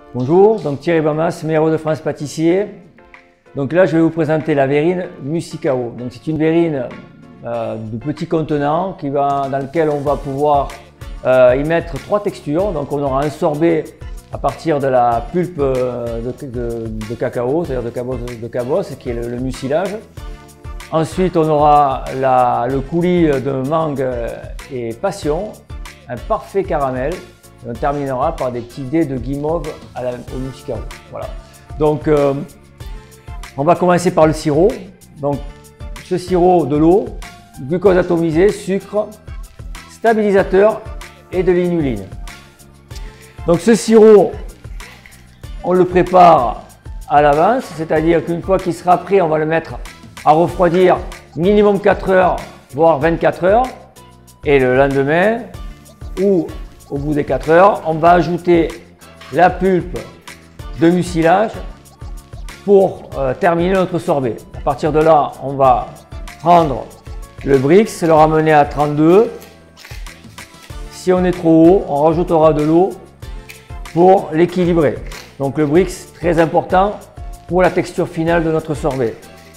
Bonjour, donc Thierry Bamas, meilleur de France pâtissier. Donc là, je vais vous présenter la verrine Musicao. Donc c'est une verrine de petit contenant dans lequel on va pouvoir y mettre 3 textures. Donc on aura un sorbet à partir de la pulpe de cacao, c'est-à-dire de cabosse, qui est le mucilage. Ensuite, on aura le coulis de mangue et passion, un parfait caramel. Et on terminera par des petits dés de guimauve au muscao. Voilà. Donc, on va commencer par le sirop. Donc, ce sirop, de l'eau, glucose atomisé, sucre, stabilisateur et de l'inuline. Donc, ce sirop, on le prépare à l'avance, c'est-à-dire qu'une fois qu'il sera prêt, on va le mettre à refroidir minimum 4 heures, voire 24 heures. Et le lendemain, ou au bout des 4 heures, on va ajouter la pulpe de mucilage pour terminer notre sorbet. À partir de là, on va prendre le Brix, le ramener à 32. Si on est trop haut, on rajoutera de l'eau pour l'équilibrer. Donc le Brix, très important pour la texture finale de notre sorbet.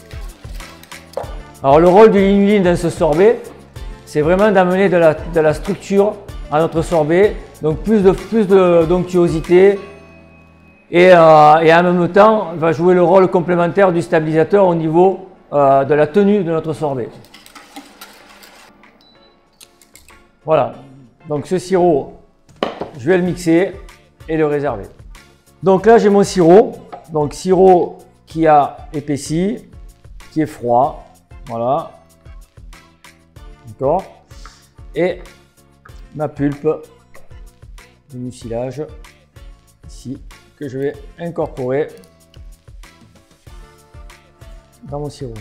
Alors le rôle de l'inuline dans ce sorbet, c'est vraiment d'amener de la structure à notre sorbet, donc plus d'onctuosité et en même temps va jouer le rôle complémentaire du stabilisateur au niveau de la tenue de notre sorbet. Voilà, donc ce sirop, je vais le mixer et le réserver. Donc là j'ai mon sirop, donc sirop qui a épaissi, qui est froid, voilà, d'accord, et ma pulpe de mucilage ici que je vais incorporer dans mon sirop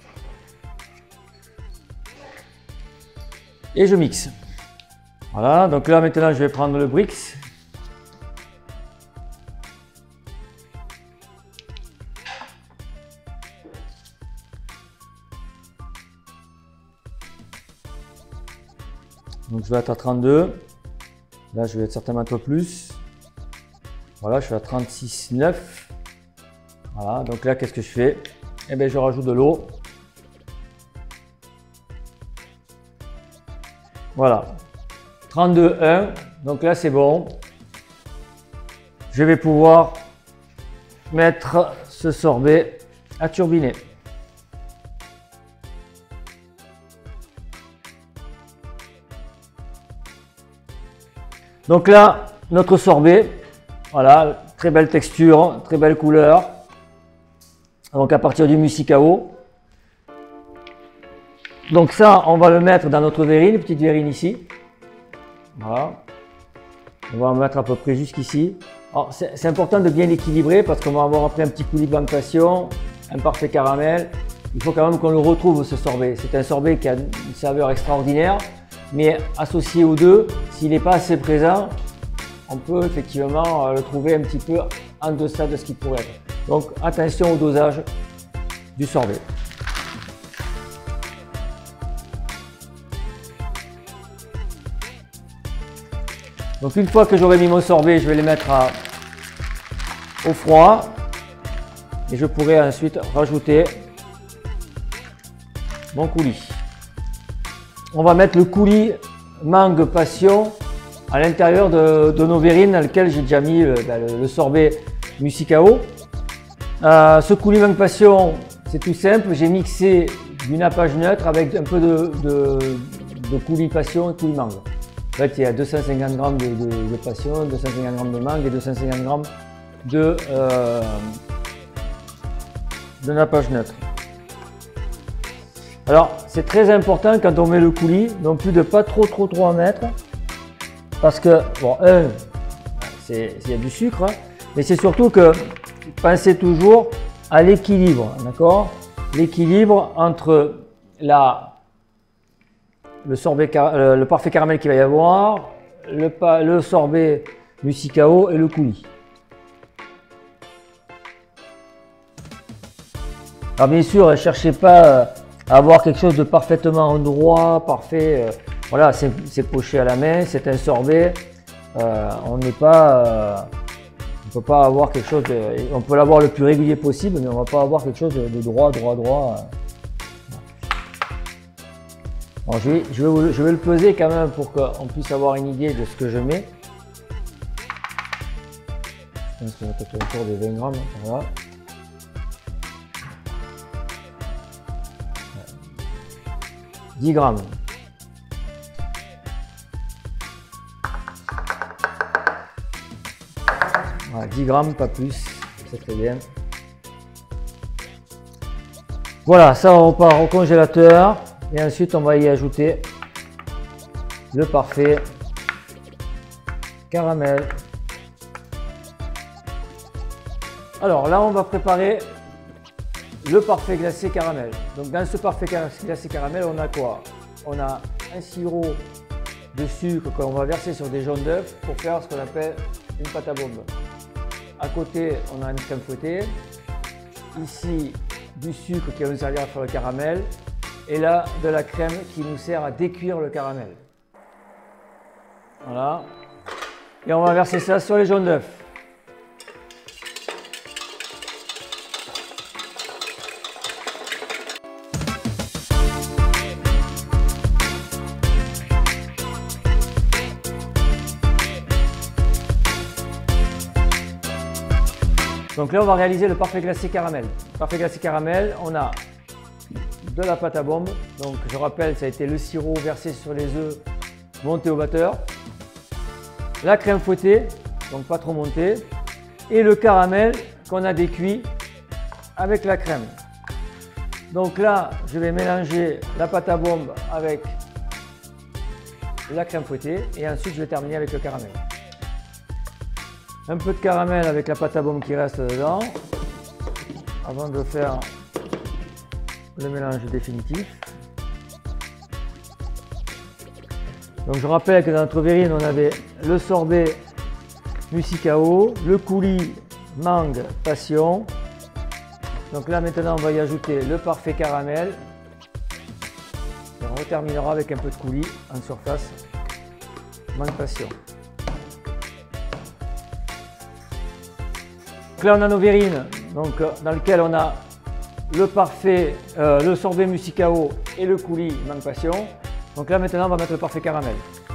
et je mixe. Voilà, donc là maintenant je vais prendre le Brix. Donc je vais être à 32, là je vais être certainement un peu plus, voilà je suis à 36,9, voilà, donc là qu'est-ce que je fais? Eh bien je rajoute de l'eau, voilà, 32,1, donc là c'est bon, je vais pouvoir mettre ce sorbet à turbiner. Donc là, notre sorbet, voilà, très belle texture, très belle couleur. Donc à partir du musicao. Donc ça, on va le mettre dans notre verrine, petite verrine ici. Voilà. On va en mettre à peu près jusqu'ici. Alors c'est important de bien équilibrer parce qu'on va avoir après un petit coulis de mangue passion, un parfait caramel. Il faut quand même qu'on le retrouve ce sorbet. C'est un sorbet qui a une saveur extraordinaire. Mais associé aux deux, s'il n'est pas assez présent, on peut effectivement le trouver un petit peu en deçà de ce qu'il pourrait être. Donc attention au dosage du sorbet. Donc une fois que j'aurai mis mon sorbet, je vais les mettre au froid et je pourrai ensuite rajouter mon coulis. On va mettre le coulis mangue passion à l'intérieur de nos verrines dans lequel j'ai déjà mis le sorbet musicao. Ce coulis mangue passion, c'est tout simple, j'ai mixé du nappage neutre avec un peu de coulis passion et coulis mangue. En fait, il y a 250 g de passion, 250 g de mangue et 250 g de nappage neutre. Alors, c'est très important quand on met le coulis, non plus de pas trop en mettre, parce que, bon, il y a du sucre, hein, mais c'est surtout que pensez toujours à l'équilibre, d'accord? L'équilibre entre le parfait caramel qu'il va y avoir, le sorbet musicao et le coulis. Alors bien sûr, ne cherchez pas à avoir quelque chose de parfaitement endroit, parfait. Voilà, c'est poché à la main, c'est un sorbet. On n'est pas On peut pas avoir quelque chose de, on peut l'avoir le plus régulier possible, mais on va pas avoir quelque chose de droit. Alors je vais le peser quand même pour qu'on puisse avoir une idée de ce que je mets. Je pense qu'on va peut-être autour des 20 grammes. Voilà. 10 grammes. Voilà, 10 grammes, pas plus. C'est très bien. Voilà, ça on repart au congélateur. Et ensuite, on va y ajouter le parfait caramel. Alors là, on va préparer le parfait glacé caramel. Donc dans ce parfait glacé caramel, on a quoi? On a un sirop de sucre qu'on va verser sur des jaunes d'œufs pour faire ce qu'on appelle une pâte à bombe. À côté, on a une crème fouettée. Ici, du sucre qui va nous servir à faire le caramel. Et là, de la crème qui nous sert à décuire le caramel. Voilà. Et on va verser ça sur les jaunes d'œufs. Donc là, on va réaliser le parfait glacé caramel. Parfait glacé caramel, on a de la pâte à bombe. Donc je rappelle, ça a été le sirop versé sur les œufs monté au batteur. La crème fouettée, donc pas trop montée. Et le caramel qu'on a décuit avec la crème. Donc là, je vais mélanger la pâte à bombe avec la crème fouettée. Et ensuite, je vais terminer avec le caramel. Un peu de caramel avec la pâte à bombe qui reste dedans. Avant de faire le mélange définitif. Donc je rappelle que dans notre verrine, on avait le sorbet muscicao, le coulis mangue passion. Donc là maintenant, on va y ajouter le parfait caramel. Et on terminera avec un peu de coulis en surface mangue passion. Donc là, on a nos verrines, donc, dans lesquelles on a le parfait, le sorbet musicao et le coulis mangue passion. Donc là maintenant on va mettre le parfait caramel.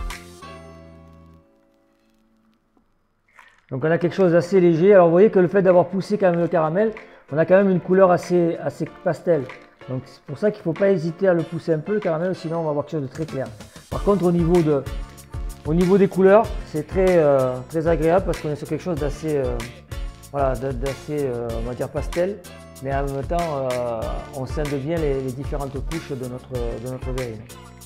Donc on a quelque chose d'assez léger. Alors vous voyez que le fait d'avoir poussé quand même le caramel, on a quand même une couleur assez pastel. Donc c'est pour ça qu'il ne faut pas hésiter à le pousser un peu le caramel, sinon on va avoir quelque chose de très clair. Par contre au niveau des couleurs, c'est très agréable parce qu'on est sur quelque chose d'assez voilà, on va dire pastel. Mais en même temps, on scinde bien les différentes couches de notre verrine.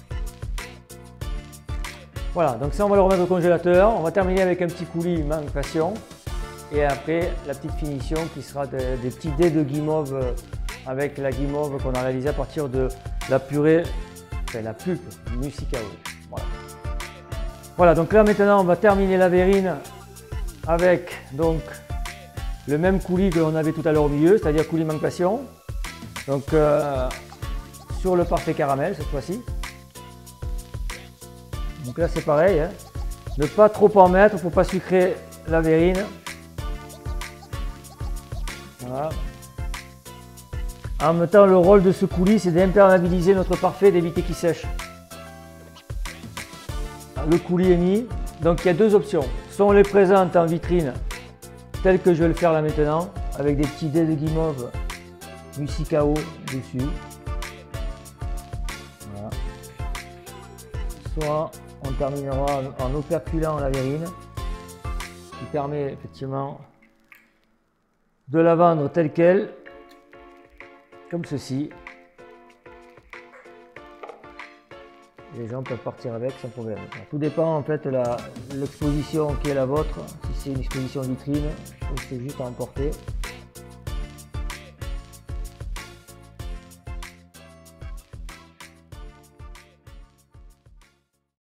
Voilà, donc ça on va le remettre au congélateur. On va terminer avec un petit coulis mangue passion. Et après, la petite finition qui sera des petits dés de guimauve avec la guimauve qu'on a réalisée à partir de la purée, enfin la pulpe musicao. Voilà. Voilà, donc là maintenant on va terminer la verrine avec donc le même coulis que l'on avait tout à l'heure au milieu, c'est-à-dire coulis mangue passion. Donc sur le parfait caramel cette fois-ci. Donc là c'est pareil, hein. Ne pas trop en mettre pour ne pas sucrer la verrine. Voilà. En même temps, le rôle de ce coulis, c'est d'imperméabiliser notre parfait, d'éviter qu'il sèche. Le coulis est mis, donc il y a deux options. Soit on les présente en vitrine, tel que je vais le faire là maintenant, avec des petits dés de guimauve musicao dessus. Voilà. Soit on terminera en operculant la verrine, qui permet effectivement de la vendre telle qu'elle, comme ceci. Les gens peuvent partir avec sans problème. Tout dépend en fait de l'exposition qui est la vôtre, si c'est une exposition vitrine ou si c'est juste à emporter.